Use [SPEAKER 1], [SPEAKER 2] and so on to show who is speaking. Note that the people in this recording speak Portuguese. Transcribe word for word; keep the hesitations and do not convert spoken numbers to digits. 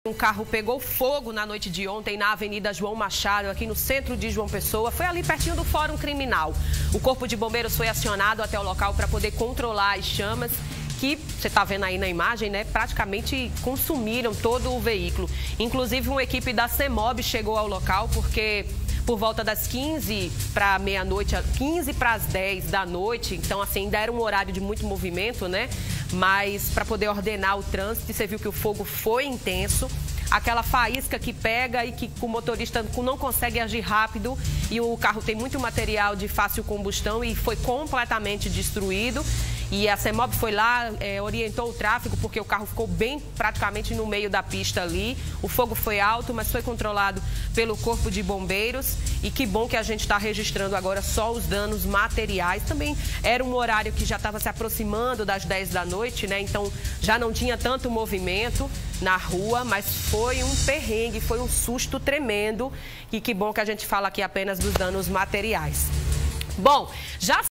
[SPEAKER 1] Um carro pegou fogo na noite de ontem na Avenida João Machado, aqui no centro de João Pessoa. Foi ali pertinho do Fórum Criminal. O Corpo de Bombeiros foi acionado até o local para poder controlar as chamas que, você está vendo aí na imagem, né, praticamente consumiram todo o veículo. Inclusive, uma equipe da CEMOB chegou ao local porque por volta das quinze para meia-noite, quinze para as dez da noite, então assim, ainda era um horário de muito movimento, né? Mas para poder ordenar o trânsito, você viu que o fogo foi intenso. Aquela faísca que pega e que o motorista não consegue agir rápido e o carro tem muito material de fácil combustão e foi completamente destruído. E a CEMOB foi lá, é, orientou o tráfego, porque o carro ficou bem praticamente no meio da pista ali. O fogo foi alto, mas foi controlado pelo Corpo de Bombeiros. E que bom que a gente está registrando agora só os danos materiais. Também era um horário que já estava se aproximando das dez da noite, né? Então já não tinha tanto movimento na rua, mas foi um perrengue, foi um susto tremendo. E que bom que a gente fala aqui apenas dos danos materiais. Bom, já